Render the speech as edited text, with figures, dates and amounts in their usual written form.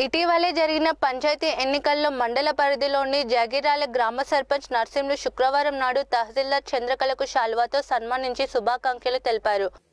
ఇటీవలే జరిగిన పంచాయతీ ఎన్నికల్లో మండల పరిధిలోని జాగిరాల గ్రామ సర్పంచ్ నర్సింలు శుక్రవారం నాడు తహసీల్దార్ చంద్రకళకు శాల్వాతో సన్మానించి శుభాకాంక్షలు తెలిపారు.